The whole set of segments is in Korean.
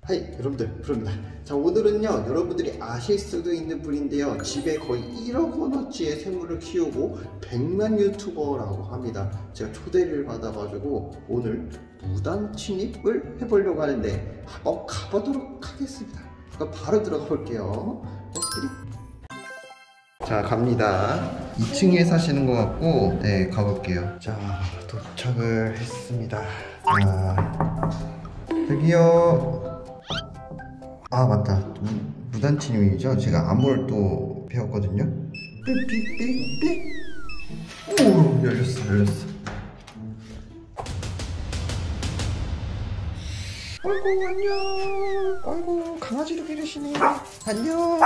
하이 여러분들, 부릅니다. 자, 오늘은요 여러분들이 아실 수도 있는 분인데요, 집에 거의 1억 원어치의 생물을 키우고 100만 유튜버라고 합니다. 제가 초대를 받아가지고 오늘 무단 침입을 해보려고 하는데 한번 가보도록 하겠습니다. 그럼 바로 들어가 볼게요. 자, 갑니다. 2층에 사시는 것 같고, 네, 가볼게요. 자, 도착을 했습니다. 자, 여기요. 아, 맞다. 무단 침입이죠. 제가 암호를 또 배웠거든요. 삑삑삑삑. 오, 열렸어. 아이고, 안녕. 아이고, 강아지도 기르시네. 안녕.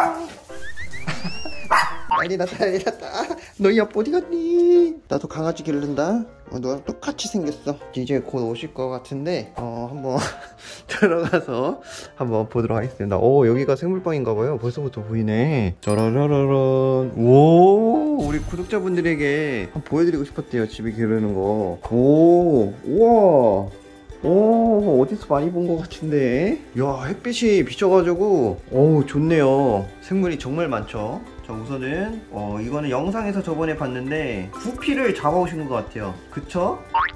난리 났다. 너희 아빠 어디 갔니? 나도 강아지 기른다. 너랑 똑같이 생겼어. 이제 곧 오실 것 같은데 한번 들어가서 한번 보도록 하겠습니다. 오, 여기가 생물방인가봐요. 벌써부터 보이네. 짜라라라란. 오, 우리 구독자분들에게 한번 보여드리고 싶었대요, 집에 기르는 거. 오, 우와. 오, 어디서 많이 본 것 같은데. 야, 햇빛이 비쳐가지고 어우, 좋네요. 생물이 정말 많죠. 자, 우선은 이거는 영상에서 저번에 봤는데 구피를 잡아오신 것 같아요. 그쵸?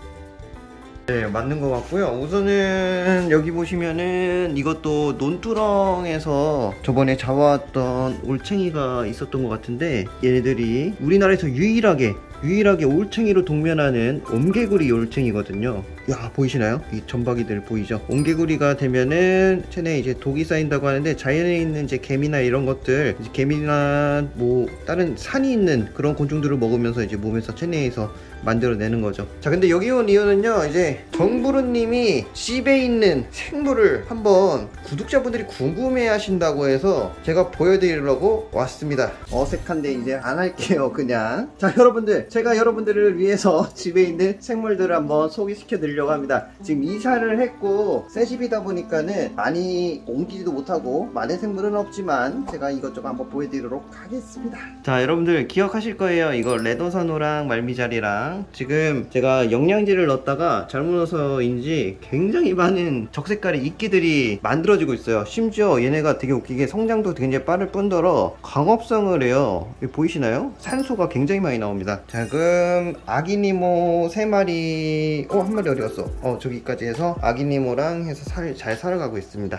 네, 맞는 것 같고요. 우선은 여기 보시면은 이것도 논두렁에서 저번에 잡아왔던 올챙이가 있었던 것 같은데, 얘네들이 우리나라에서 유일하게 올챙이로 동면하는 옴개구리 올챙이거든요. 야, 보이시나요? 이 점박이들 보이죠? 옴개구리가 되면은 체내에 이제 독이 쌓인다고 하는데, 자연에 있는 이제 개미나 이런 것들, 이제 개미나 뭐 다른 산이 있는 그런 곤충들을 먹으면서 이제 몸에서 체내에서 만들어내는 거죠. 자, 근데 여기 온 이유는요, 이제 정부르님이 집에 있는 생물을 한번 구독자분들이 궁금해 하신다고 해서 제가 보여드리려고 왔습니다. 어색한데 이제 안 할게요, 그냥. 자, 여러분들, 제가 여러분들을 위해서 집에 있는 생물들을 한번 소개시켜 드리려고 합니다. 지금 이사를 했고 새 집이다 보니까는 많이 옮기지도 못하고 많은 생물은 없지만 제가 이것저것 한번 보여드리도록 하겠습니다. 자, 여러분들 기억하실 거예요. 이거 레도사노랑 말미잘이랑 지금 제가 영양제를 넣었다가 잘못 넣어서인지 굉장히 많은 적색깔의 이끼들이 만들어지고 있어요. 심지어 얘네가 되게 웃기게 성장도 굉장히 빠를 뿐더러 광합성을 해요. 보이시나요? 산소가 굉장히 많이 나옵니다. 자, 그럼 아기니모 3마리, 한 마리 어디 갔어? 저기까지 해서 아기니모랑 해서 잘 살아가고 있습니다.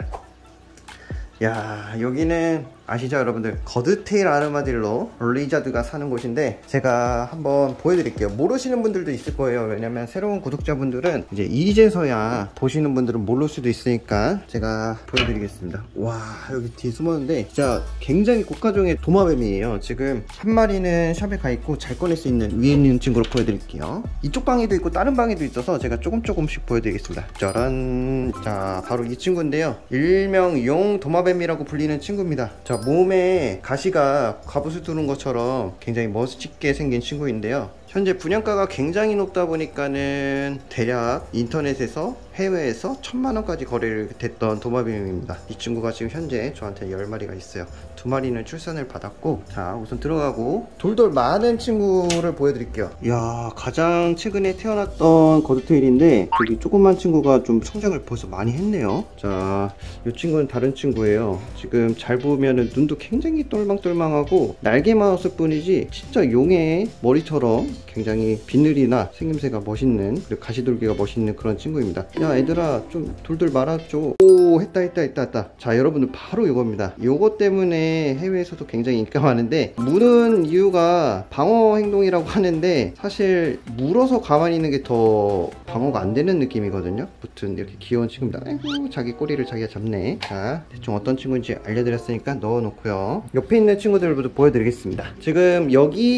야, 여기는 아시죠, 여러분들? 거드테일 아르마딜로 리자드가 사는 곳인데 제가 한번 보여드릴게요. 모르시는 분들도 있을 거예요. 왜냐면 새로운 구독자분들은 이제서야 보시는 분들은 모를 수도 있으니까 제가 보여드리겠습니다. 와, 여기 뒤에 숨었는데 진짜 굉장히 고가종의 도마뱀이에요. 지금 한 마리는 샵에 가 있고 잘 꺼낼 수 있는 위에 있는 친구로 보여드릴게요. 이쪽 방에도 있고 다른 방에도 있어서 제가 조금씩 보여드리겠습니다. 짜란. 자, 바로 이 친구인데요, 일명 용 도마뱀이라고 불리는 친구입니다. 자, 몸에 가시가 갑옷을 두른 것처럼 굉장히 멋있게 생긴 친구인데요, 현재 분양가가 굉장히 높다 보니까는 대략 인터넷에서 해외에서 1000만원까지 거래를 됐던 도마뱀입니다. 이 친구가 지금 현재 저한테 10마리가 있어요. 2마리는 출산을 받았고, 자, 우선 들어가고 돌돌 많은 친구를 보여드릴게요. 이야, 가장 최근에 태어났던 거드테일인데 저기 조그만 친구가 좀 성장을 벌써 많이 했네요. 자, 이 친구는 다른 친구예요. 지금 잘 보면은 눈도 굉장히 똘망똘망하고 날개만 없을 뿐이지 진짜 용의 머리처럼 굉장히 비늘이나 생김새가 멋있는, 그리고 가시돌기가 멋있는 그런 친구입니다. 야, 얘들아 좀 돌돌 말아줘. 오, 했다. 자, 여러분들 바로 이겁니다. 요거 때문에 해외에서도 굉장히 인기가 많은데, 무는 이유가 방어 행동이라고 하는데 사실 물어서 가만히 있는 게 더 방어가 안 되는 느낌이거든요. 아무튼 이렇게 귀여운 친구입니다. 아이고, 자기 꼬리를 자기가 잡네. 자, 대충 어떤 친구인지 알려드렸으니까 넣어놓고요. 옆에 있는 친구들부터 보여드리겠습니다. 지금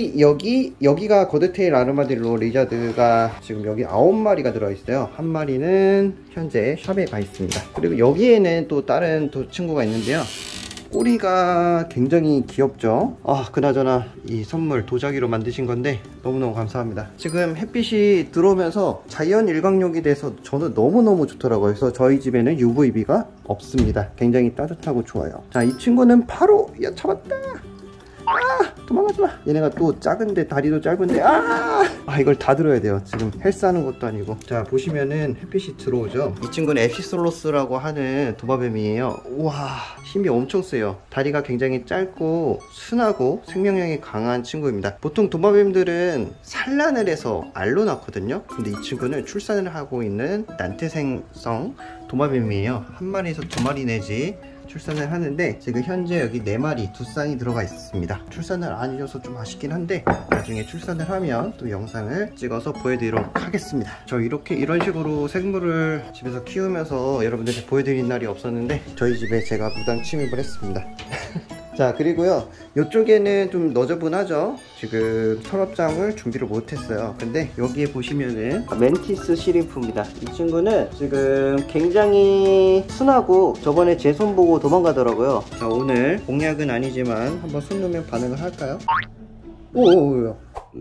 여기가 거드테일 아르마딜로 리자드가 지금 여기 9마리가 들어있어요. 한 마리는 현재 샵에 가 있습니다. 그리고 여기에는 또 다른 친구가 있는데요, 꼬리가 굉장히 귀엽죠. 그나저나 이 선물 도자기로 만드신 건데 너무너무 감사합니다. 지금 햇빛이 들어오면서 자연 일광욕이 돼서 저는 너무너무 좋더라고요. 그래서 저희 집에는 UVB가 없습니다. 굉장히 따뜻하고 좋아요. 자, 이 친구는 바로, 야, 잡았다. 도망가지마. 얘네가 또 작은데 다리도 짧은데 이걸 다 들어야 돼요. 지금 헬스하는 것도 아니고. 자, 보시면은 햇빛이 들어오죠. 이 친구는 엡시솔로스라고 하는 도마뱀이에요. 우와, 힘이 엄청 세요. 다리가 굉장히 짧고 순하고 생명력이 강한 친구입니다. 보통 도마뱀들은 산란을 해서 알로 낳거든요. 근데 이 친구는 출산을 하고 있는 난태생성 도마뱀이에요. 한 마리에서 두 마리 내지 출산을 하는데 지금 현재 여기 4마리 두 쌍이 들어가 있습니다. 출산을 안 해줘서 좀 아쉽긴 한데 나중에 출산을 하면 또 영상을 찍어서 보여드리도록 하겠습니다. 저 이런 식으로 생물을 집에서 키우면서 여러분들한테 보여드린 날이 없었는데 저희 집에 제가 무단 침입을 했습니다. 자, 그리고요, 이쪽에는 좀 너저분하죠. 지금 서랍장을 준비를 못했어요. 근데 여기에 보시면은 멘티스 시림프입니다. 이 친구는 지금 굉장히 순하고 저번에 제 손 보고 도망가더라고요. 자, 오늘 공약은 아니지만 한번 손 놓으면 반응을 할까요? 오오오요.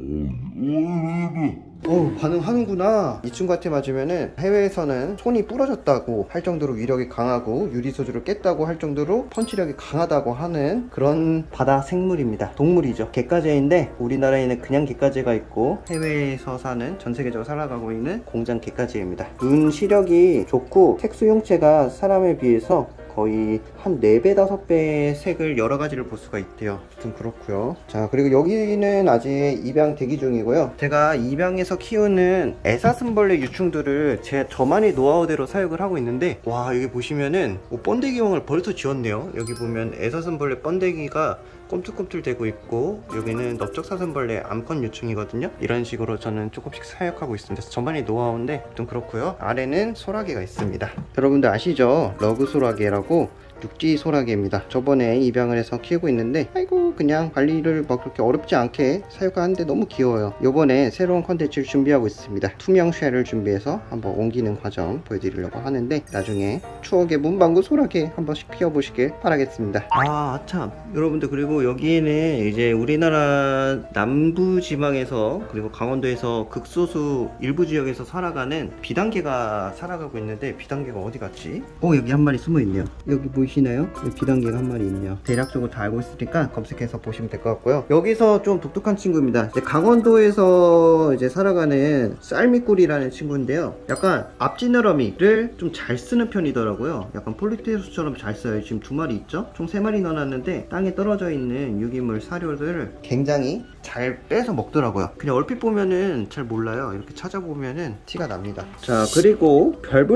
반응하는구나. 이 친구한테 맞으면은 해외에서는 손이 부러졌다고 할 정도로 위력이 강하고 유리소주를 깼다고 할 정도로 펀치력이 강하다고 하는 그런 바다 생물입니다. 동물이죠. 갯가재인데 우리나라에는 그냥 갯가재가 있고 해외에서 사는, 전 세계적으로 살아가고 있는 공장 갯가재입니다. 눈 시력이 좋고 색수용체가 사람에 비해서 거의 한 4배, 5배의 색을 여러 가지를 볼 수가 있대요. 좀 그렇고요. 자, 그리고 여기는 아직 입양 대기 중이고요. 제가 입양해서 키우는 애사슴벌레 유충들을 저만의 노하우대로 사육을 하고 있는데, 와, 여기 보시면은 번데기왕을 벌써 지었네요. 여기 보면 애사슴벌레 번데기가 꿈틀꿈틀 대고 있고, 여기는 넓적사슴벌레 암컷 유충이거든요. 이런 식으로 저는 조금씩 사육하고 있습니다. 저만의 노하우인데 좀 그렇고요. 아래는 소라게가 있습니다. 여러분들 아시죠? 러그 소라게라고 육지 소라게입니다. 저번에 입양을 해서 키우고 있는데 아이고 그냥 관리를 뭐 그렇게 어렵지 않게 사육하는데 너무 귀여워요. 요번에 새로운 컨텐츠를 준비하고 있습니다. 투명 쉘을 준비해서 한번 옮기는 과정 보여드리려고 하는데 나중에 추억의 문방구 소라게 한 번씩 피워보시길 바라겠습니다. 참 여러분들, 그리고 여기에는 이제 우리나라 남부 지방에서 그리고 강원도에서 극소수 일부 지역에서 살아가는 비단개가 살아가고 있는데, 비단개가 어디 갔지? 여기 한 마리 숨어 있네요. 여기 보이시나요? 비단개가 한 마리 있네요. 대략적으로 다 알고 있으니까 검색해서 보시면 될 것 같고요. 여기서 좀 독특한 친구입니다. 이제 강원도에서 이제 살아가는 쌀미꿀이라는 친구인데요. 약간 앞지느러미를 좀 잘 쓰는 편이더라고요. 약간 폴리테우스처럼 잘 써요. 지금 2마리 있죠? 총 3마리 넣어놨는데 땅에 떨어져 있는 유기물 사료들을 굉장히 잘 빼서 먹더라고요. 그냥 얼핏 보면은 잘 몰라요. 이렇게 찾아보면은 티가 납니다. 자, 그리고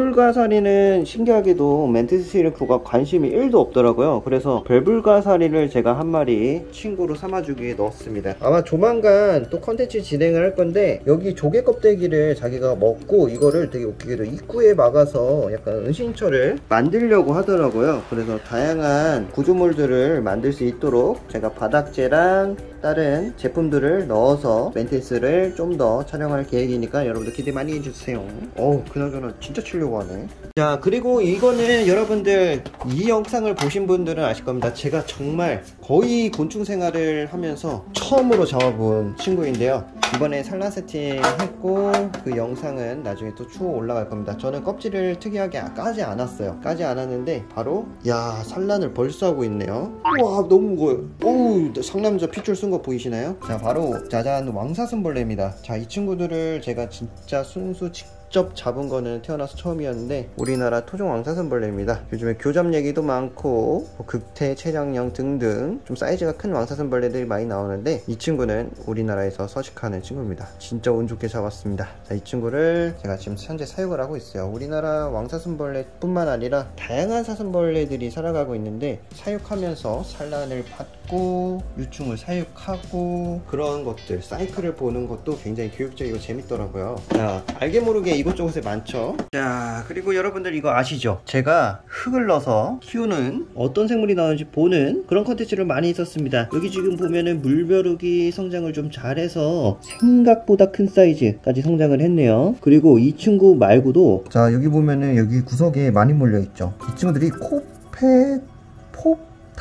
별불가사리는 신기하게도 멘티스 시림프가 관심이 1도 없더라고요. 그래서 별불가사리를 제가 한 마리 친구로 삼아주기에 넣었습니다. 아마 조만간 또 컨텐츠 진행을 할 건데, 여기 조개 껍데기를 자기가 먹고 이거를 되게 웃기게도 입구에 막아서 약간 은신처를 만들려고 하더라고요. 그래서 다양한 구조물들을 만들 수 있도록 제가 바닥재랑 다른 제품들을 넣어서 멘티스를 좀 더 촬영할 계획이니까 여러분들 기대 많이 해주세요. 그나저나 진짜 치려고 하네. 자, 그리고 이거는 여러분들 이 영상을 보신 분들은 아실 겁니다. 제가 정말 거의 곤충 생활을 하면서 처음으로 잡아본 친구인데요. 이번에 산란 세팅했고 그 영상은 나중에 또 추후 올라갈 겁니다. 저는 껍질을 특이하게 까지 않았어요. 까지 않았는데 바로 산란을 벌써 하고 있네요. 우와, 너무 무거워요. 상남자 핏줄 쓴 거 보이시나요? 자, 바로 짜잔 왕사슴벌레입니다. 자, 이 친구들을 제가 진짜 순수 직접 잡은 거는 태어나서 처음이었는데 우리나라 토종 왕사슴벌레입니다. 요즘에 교잡 얘기도 많고 극태, 채장령 등등 좀 사이즈가 큰 왕사슴벌레들이 많이 나오는데 이 친구는 우리나라에서 서식하는 친구입니다. 진짜 운 좋게 잡았습니다. 자, 이 친구를 제가 지금 현재 사육을 하고 있어요. 우리나라 왕사슴벌레 뿐만 아니라 다양한 사슴벌레들이 살아가고 있는데 사육하면서 산란을 받고 유충을 사육하고 그런 것들 사이클을 보는 것도 굉장히 교육적이고 재밌더라고요. 자, 알게 모르게 이곳저곳에 많죠. 자, 그리고 여러분들 이거 아시죠? 제가 흙을 넣어서 키우는 어떤 생물이 나오는지 보는 그런 컨텐츠를 많이 했었습니다. 여기 지금 보면은 물벼룩이 성장을 좀 잘해서 생각보다 큰 사이즈까지 성장을 했네요. 그리고 이 친구 말고도 자, 여기 보면은 여기 구석에 많이 몰려있죠. 이 친구들이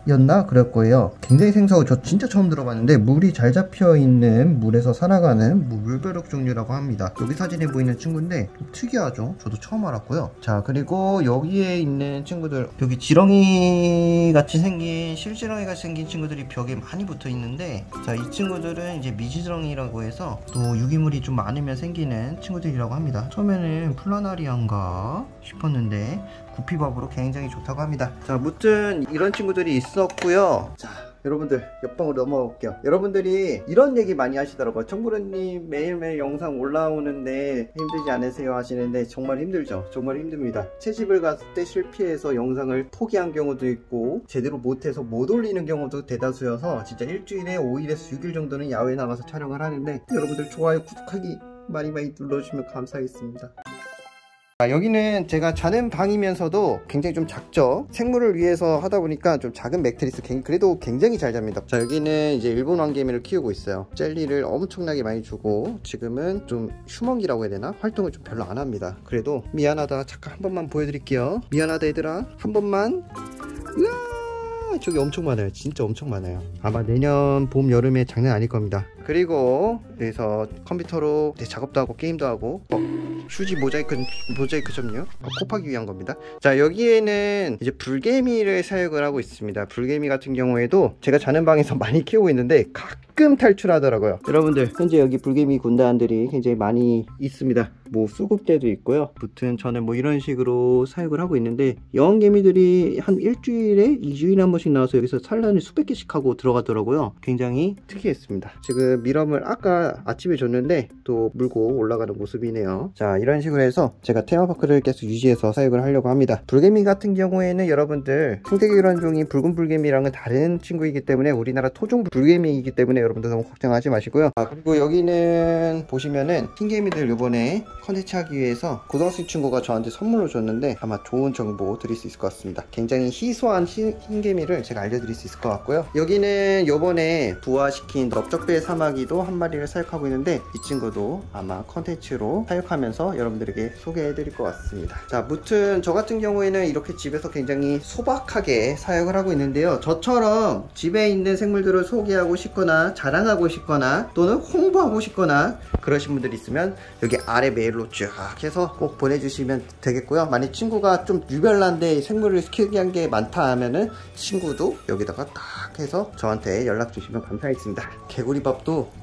였나 그럴 거예요. 굉장히 생소하고 저 진짜 처음 들어봤는데 물이 잘 잡혀 있는 물에서 살아가는 물벼룩 종류라고 합니다. 여기 사진에 보이는 친구인데 좀 특이하죠. 저도 처음 알았고요. 자, 그리고 여기에 있는 친구들, 여기 지렁이 같이 생긴 실지렁이 같이 생긴 친구들이 벽에 많이 붙어 있는데, 자, 이 친구들은 이제 미지렁이라고 해서 또 유기물이 좀 많으면 생기는 친구들이라고 합니다. 처음에는 플라나리안가 싶었는데 구피밥으로 굉장히 좋다고 합니다. 자, 무튼 이런 친구들이 있었고요. 자, 여러분들 옆방으로 넘어가 볼게요. 여러분들이 이런 얘기 많이 하시더라고요. 청부르님 매일매일 영상 올라오는데 힘들지 않으세요 하시는데 정말 힘들죠. 정말 힘듭니다. 채집을 갔을 때 실패해서 영상을 포기한 경우도 있고 제대로 못해서 못 올리는 경우도 대다수여서 진짜 일주일에 5일에서 6일 정도는 야외에 나가서 촬영을 하는데, 여러분들 좋아요, 구독하기 많이 눌러주시면 감사하겠습니다. 여기는 제가 자는 방이면서도 굉장히 좀 작죠. 생물을 위해서 하다 보니까 좀 작은 매트리스, 그래도 굉장히 잘 잡니다. 자, 여기는 이제 일본 왕개미를 키우고 있어요. 젤리를 엄청나게 많이 주고 지금은 좀 휴먼기라고 해야 되나? 활동을 좀 별로 안 합니다. 그래도 미안하다, 잠깐 한 번만 보여드릴게요. 미안하다 얘들아, 한 번만. 으아, 저기 엄청 많아요. 진짜 엄청 많아요. 아마 내년 봄 여름에 장난 아닐 겁니다. 그리고 여기서 컴퓨터로 작업도 하고 게임도 하고, 휴지 모자이크 점요 곱하기 위한 겁니다. 자, 여기에는 이제 불개미를 사육을 하고 있습니다. 불개미 같은 경우에도 제가 자는 방에서 많이 키우고 있는데 가끔 탈출하더라고요. 여러분들, 현재 여기 불개미 군단들이 굉장히 많이 있습니다. 뭐 수급대도 있고요. 무튼 저는 뭐 이런 식으로 사육을 하고 있는데, 여왕개미들이 한 일주일에 2주일에 한 번씩 나와서 여기서 산란을 수백 개씩 하고 들어가더라고요. 굉장히 특이했습니다. 지금 미럼을 아까 아침에 줬는데 또 물고 올라가는 모습이네요. 자, 이런 식으로 해서 제가 테마파크를 계속 유지해서 사육을 하려고 합니다. 불개미 같은 경우에는 여러분들 생태계교란종이 붉은 불개미랑은 다른 친구이기 때문에 우리나라 토종 불개미이기 때문에 여러분들 너무 걱정하지 마시고요. 그리고 여기는 보시면은 흰개미들 요번에 컨텐츠 하기 위해서 고등학생 친구가 저한테 선물로 줬는데 아마 좋은 정보 드릴 수 있을 것 같습니다. 굉장히 희소한 흰개미를 제가 알려드릴 수 있을 것 같고요. 여기는 요번에 부화시킨 넓적배 사마귀도 한 마리를 사육하고 있는데, 이 친구도 아마 컨텐츠로 사육하면서 여러분들에게 소개해 드릴 것 같습니다. 자, 무튼 저 같은 경우에는 이렇게 집에서 굉장히 소박하게 사육을 하고 있는데요. 저처럼 집에 있는 생물들을 소개하고 싶거나 자랑하고 싶거나 또는 홍보하고 싶거나 그러신 분들이 있으면 여기 아래 메일로 쭉 해서 꼭 보내주시면 되겠고요. 만약 친구가 좀 유별난데 생물을 키우기 한 게 많다 하면은 친구도 여기다가 딱 해서 저한테 연락 주시면 감사하겠습니다. 개구리밥도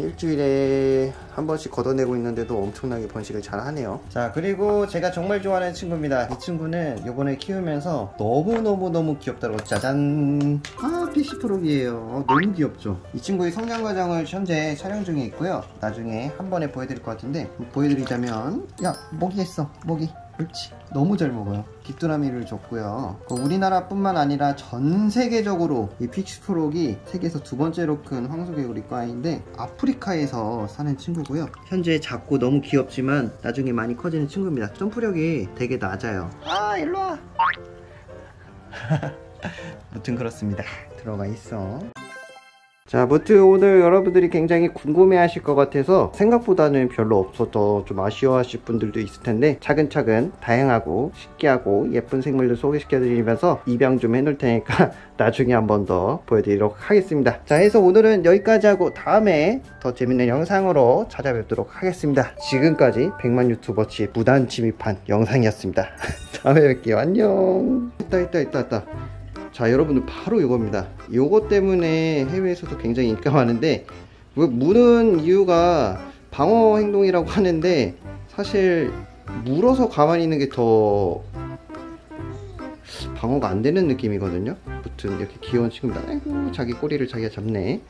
일주일에 한 번씩 걷어내고 있는데도 엄청나게 번식을 잘 하네요. 자, 그리고 제가 정말 좋아하는 친구입니다. 이 친구는 요번에 키우면서 너무너무 귀엽더라고요. 짜잔! 피시프록이에요. 너무 귀엽죠? 이 친구의 성장 과정을 현재 촬영 중에 있고요. 나중에 한 번에 보여드릴 것 같은데, 보여드리자면, 야, 모기 했어. 모기. 그렇지, 너무 잘 먹어요. 귀뚜라미를 줬고요. 우리나라뿐만 아니라 전 세계적으로 이 피시프록이 세계에서 두 번째로 큰 황소개구리과인데 아프리카에서 사는 친구고요. 현재 작고 너무 귀엽지만 나중에 많이 커지는 친구입니다. 점프력이 되게 낮아요. 일로와. 무튼 그렇습니다. 들어가 있어. 자, 무튼 오늘 여러분들이 굉장히 궁금해 하실 것 같아서 생각보다는 별로 없어서 좀 아쉬워하실 분들도 있을 텐데, 차근차근 다양하고 신기하고 예쁜 생물들 소개시켜 드리면서 입양 좀 해놓을 테니까 나중에 한 번 더 보여드리도록 하겠습니다. 자, 해서 오늘은 여기까지 하고 다음에 더 재밌는 영상으로 찾아뵙도록 하겠습니다. 지금까지 100만 유튜버치 무단 침입한 영상이었습니다. 다음에 뵐게요. 안녕. 있다. 자, 여러분들 바로 이겁니다. 요거 때문에 해외에서도 굉장히 인기가 많은데, 무는 이유가 방어 행동이라고 하는데 사실 물어서 가만히 있는 게 더 방어가 안 되는 느낌이거든요. 아무튼 이렇게 귀여운 친구입니다. 아이고, 자기 꼬리를 자기가 잡네.